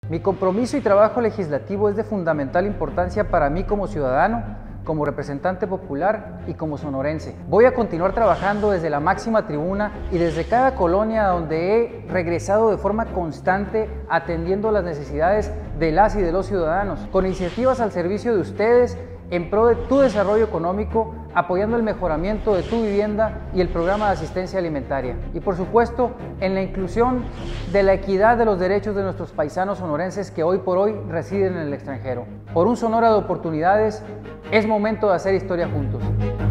Mi compromiso y trabajo legislativo es de fundamental importancia para mí como ciudadano, como representante popular y como sonorense. Voy a continuar trabajando desde la máxima tribuna y desde cada colonia donde he regresado de forma constante atendiendo las necesidades de las y de los ciudadanos, con iniciativas al servicio de ustedes en pro de tu desarrollo económico, apoyando el mejoramiento de tu vivienda y el programa de asistencia alimentaria. Y por supuesto, en la inclusión de la equidad de los derechos de nuestros paisanos sonorenses que hoy por hoy residen en el extranjero. Por un Sonora de oportunidades, es momento de hacer historia juntos.